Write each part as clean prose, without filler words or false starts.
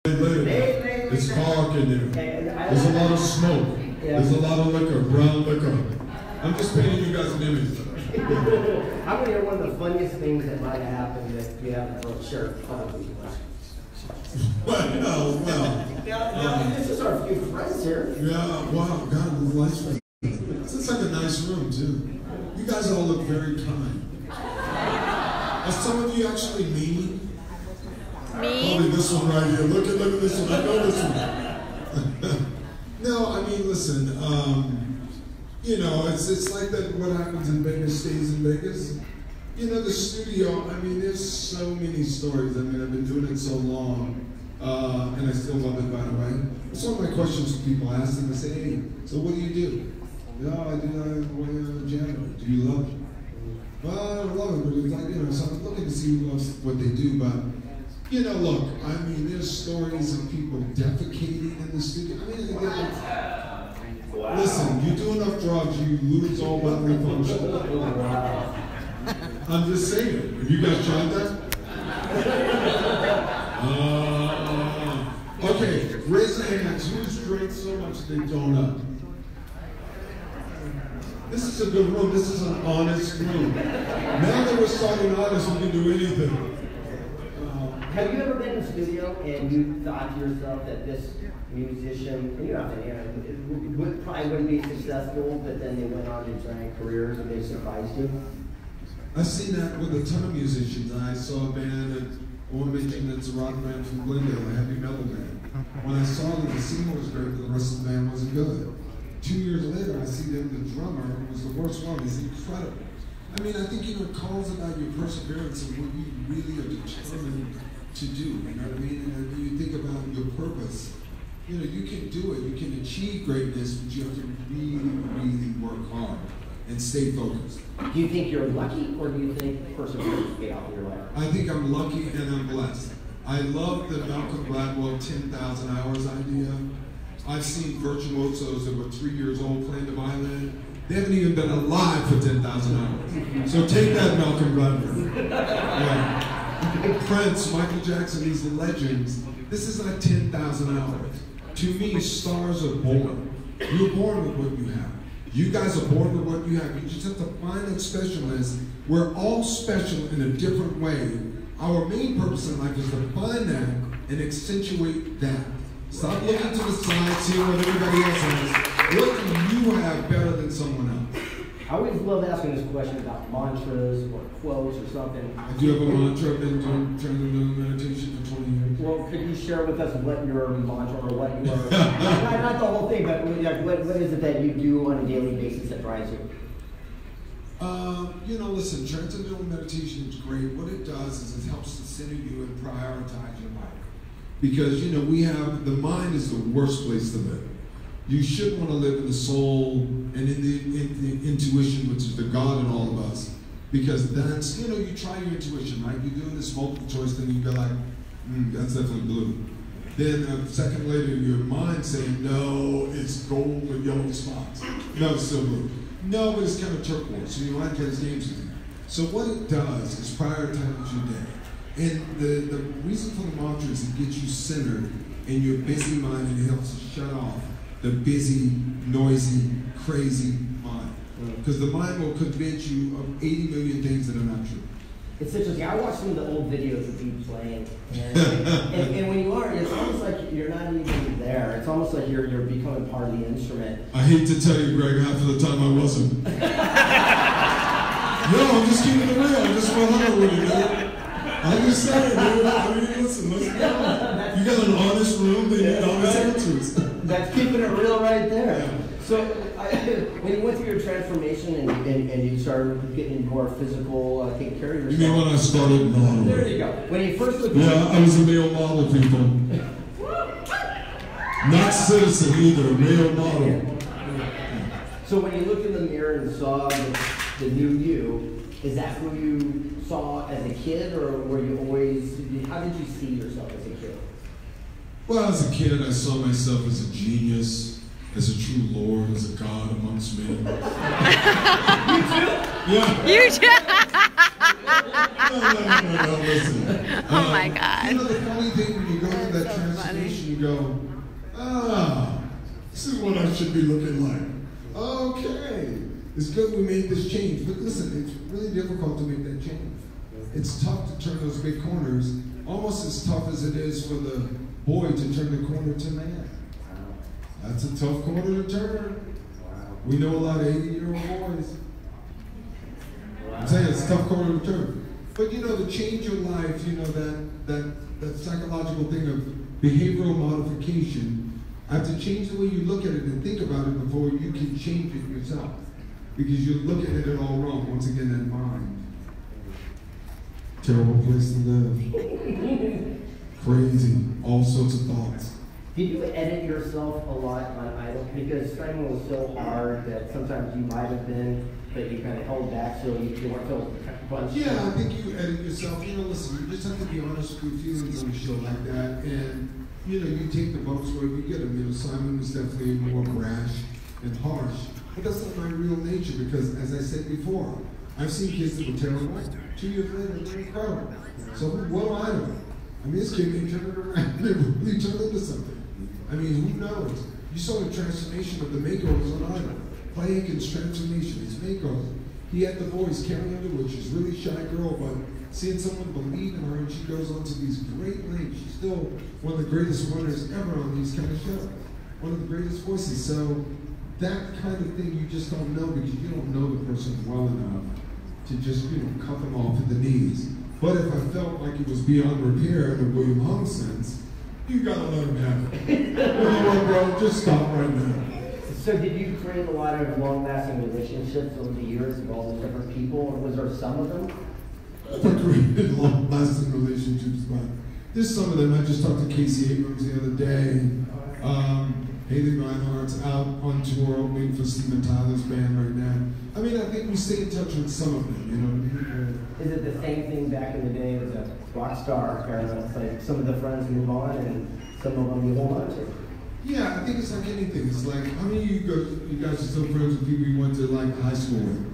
Later. It's dark in there. There's a lot of smoke. There's a lot of liquor, brown liquor. I'm just painting you guys an image. I want to hear one of the funniest things that might have happened if you haven't broke shirt publicly. This is our few friends here. Yeah, wow, God, the lights. It's like a nice room, too. You guys all look very kind. Are some of you actually mean? Me? Probably this one right here. Look at this one. I know this one. No, I mean, listen, you know, it's like that what happens in Vegas stays in Vegas. You know, the studio, I mean, there's so many stories. I mean, I've been doing it so long, and I still love it, by the way. It's one of my questions people ask them. I say, hey, so what do you do? Yeah, I do janitor. Do you love it? Well, I don't love it, but it's like, you know, so I'm looking to see who loves what they do, but, you know, look, I mean, there's stories of people defecating in the studio. I mean, listen, you do enough drugs, you lose all bodily function. I'm just saying. Have you guys tried that? Okay, raise your hands. Who's drank so much they don't know? This is a good room. This is an honest room. Now that we're starting honest, we can do anything. Have you ever been in the studio and you thought to yourself that this musician, and you don't have to answer, probably wouldn't be successful, but then they went on to giant careers and they surprised you? I've seen that with a ton of musicians. I saw a band, I want to mention that's a rock band from Glendale, a heavy metal band. When I saw them, the singer was great, but the rest of the band wasn't good. 2 years later, I see them, the drummer was the worst one. He's incredible. I mean, I think, you know, it calls about your perseverance and what you really are determined to do, you know what I mean? And when you think about your purpose, you know, you can do it. You can achieve greatness, but you have to really, really work hard and stay focused. Do you think you're lucky, or do you think perseverance paid off in your life? I think I'm lucky and I'm blessed. I love the Malcolm Gladwell 10,000 hours idea. I've seen virtuosos that were 3 years old playing the violin. They haven't even been alive for 10,000 hours. So take that, Malcolm Gladwell. Yeah. Prince, Michael Jackson, these legends. This is like 10,000 hours. To me, stars are born. You're born with what you have. You guys are born with what you have. You just have to find that specialness. We're all special in a different way. Our main purpose in life is to find that and accentuate that. Stop looking to the side, seeing what everybody else has. What do you have better than someone else? I always love asking this question about mantras or quotes or something. I do have a mantra. I've been doing meditation for 20 years. Well, could you share with us what your mantra or what your not the whole thing, but what is it that you do on a daily basis that drives you? You know, listen, transcendental meditation is great. What it does is it helps to center you and prioritize your life. Because, you know, the mind is the worst place to live. You should want to live in the soul and in the intuition, which is the God in all of us. Because that's, you know, you try your intuition, right? You're doing this multiple choice thing, you go like, that's definitely blue. Then a second later, your mind saying, no, it's gold with yellow spots. No, it's still blue. No, but it's kind of turquoise, so your mind plays games with you. So what it does is prioritize your day. And the reason for the mantra is it gets you centered in your busy mind, and it helps to shut off the busy, noisy, crazy mind. Because the mind will convince you of 80 million things that are not true. It's interesting. I watched some of the old videos of you playing, and when you are, it's almost like you're not even there. It's almost like you're becoming part of the instrument. I hate to tell you, Greg, half of the time I wasn't. No, I'm just keeping it real. I'm just 100 with you, dude. I just said it, dude. I mean, listen go. You got an honest room, they need honest answers. That's keeping it real right there. Yeah. So, when you went through your transformation and you started getting more physical, taking care of yourself. You mean when I started modeling? There you go. When you first looked I was a male model, people. Not citizen either, a male model. Yeah. So when you looked in the mirror and saw the new you, is that who you saw as a kid, or were you always, how did you see yourself as a kid? Well, as a kid, I saw myself as a genius, as a true Lord, as a God amongst men. You too? Yeah. You too? No, listen. Oh my God. You know, the funny thing when you go through that transformation, transformation, you go, this is what I should be looking like. Okay, it's good we made this change, but listen, it's really difficult to make that change. It's tough to turn those big corners, almost as tough as it is for the boy to turn the corner to man. That's a tough corner to turn. We know a lot of 80-year-old boys. I'm saying it's a tough corner to turn. But you know, to change your life, you know, that psychological thing of behavioral modification, I have to change the way you look at it and think about it before you can change it yourself. Because you're looking at it all wrong. Once again, that mind. Terrible place to live. Crazy. All sorts of thoughts. Did you edit yourself a lot on Idol? Because streaming was so hard that sometimes you might have been, but you kind of held back so you weren't so bunched. Yeah, I think you edit yourself. You know, listen, you just have to be honest with your feelings on a show like that. And, you know, you take the bumps where you get them. You know, Simon was definitely more brash and harsh. But that's not my real nature because, as I said before, I've seen kids that were terrible. 2 years later, they're incredible. So what do I do? I mean, this kid may turn it around. They really turned into something. I mean, who knows? You saw the transformation of the makeovers on Idol. Clay Aiken's transformation, his makeover. He had the voice, Carrie Underwood. She's a really shy girl, but seeing someone believe in her and she goes on to these great lengths. She's still one of the greatest winners ever on these kind of shows. One of the greatest voices. So that kind of thing you just don't know because you don't know the person well enough to just, you know, cut them off at the knees. But if I felt like it was beyond repair in the William Hung sense, you gotta let him have it. You know what, bro? Just stop right now. So did you create a lot of long-lasting relationships over the years with all the different people, or was there some of them? I created long-lasting relationships, but there's some of them. I just talked to Casey Abrams the other day. Haley Reinhardt's out on tour opening for Steven Tyler's band right now. I mean, I think we stay in touch with some of them, you know what I mean? Is it the same thing back in the day as a rock star? It's like some of the friends move on and some of them you hold on to. Yeah, I think it's like anything. It's like, how many of you guys are still friends with people you went to like high school with?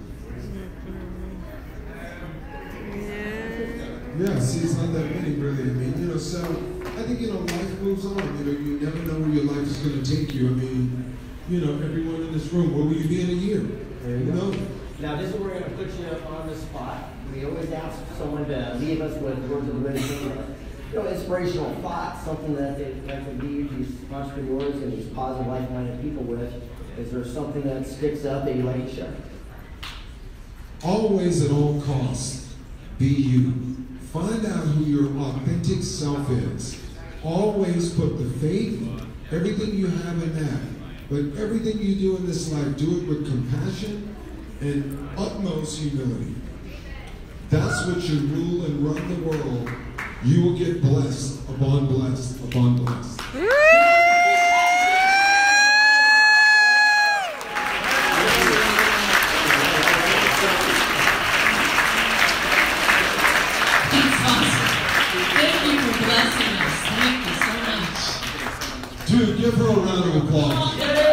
Yeah, see, it's not that many really. I mean, you know, so I think, you know, life moves on. You know, you never know where your life is going to take you. I mean, you know, everyone in this room, where will you be in a year? You know? Now, this is where we're going to put you on the spot. We always ask someone to leave us with words of wisdom, you know, inspirational thoughts, something that they can leave these entrepreneurs and these positive, like-minded people with. Is there something that sticks out that you like to share? Always, at all costs, be you. Find out who your authentic self is. Always put the faith, everything you have in that. But everything you do in this life, do it with compassion and utmost humility. That's what you rule and run the world. You will get blessed upon blessed upon blessed. Dude, give her a round of applause.